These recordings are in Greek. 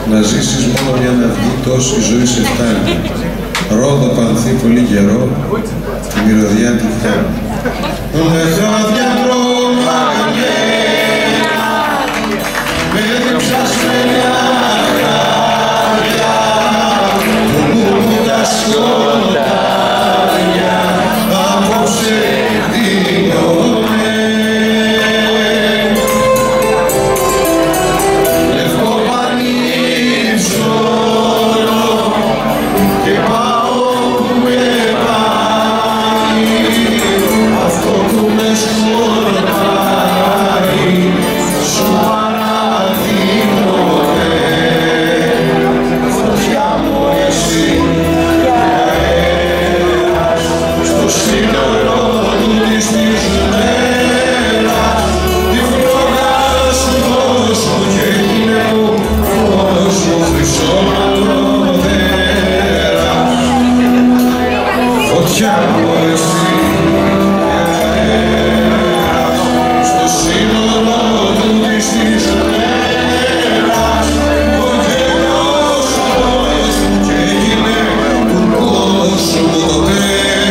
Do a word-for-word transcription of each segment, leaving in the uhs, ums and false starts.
να ζήσεις μόνο μια ναυγή, τόση ζωή σε φτάνει. Ρόδο πανθεί πολύ καιρό, τη μυρωδιά τη χάνει. Λεχάδια τρομαγμένα, με διψασμένα χάδια, μου τα σκοτάδια, απόψε δίνομαι. Λευκό πανίψωρο και πάω που με πάει, αυτό που με σκορπάει, σου παραδίνομαι. Φωτιά μου εσύ και αέρας, στο σύνορο του της της μέρας, τη φλόγα σου δώσ' μου και γίνε μου φως μου χρυσό μαλλοδέρας. Φωτιά μου εσύ και αέρας, στο σύνορο του της της μέρας, το γέλος σου δώσ' μου και γίνε του κόσμου το πέρα.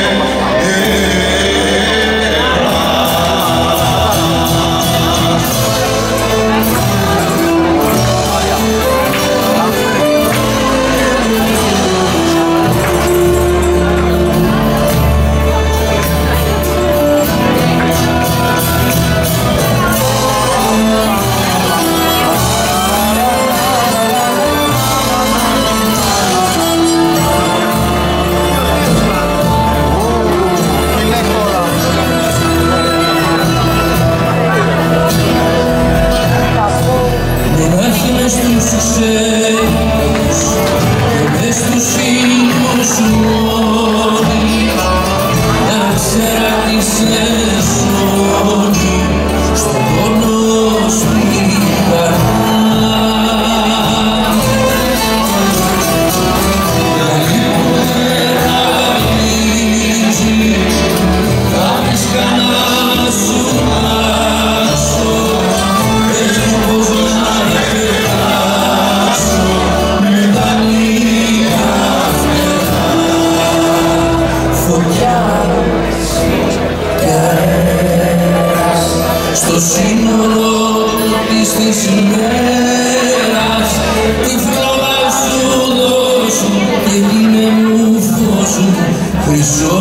Στο σύνορο της της ημέρας, τη φλόγα σου δώσ' μου και γίνε μου φως μου χρυσό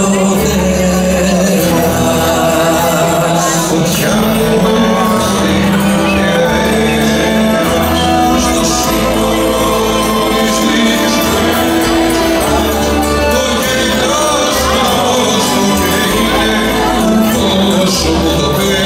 μαλλοδέρας. Φωτιά μου εσύ και αέρας, στο σύνορο της της μέρας, το γέλος σου δώσ' μου και γίνε του κόσμου το πέρα.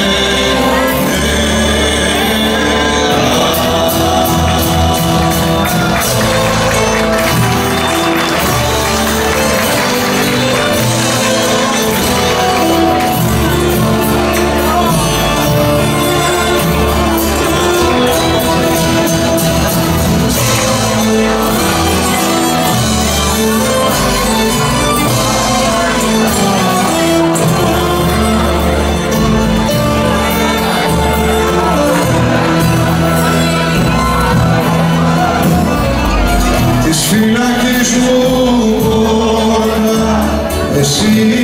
Της φυλακής μου πόρτα, εσύ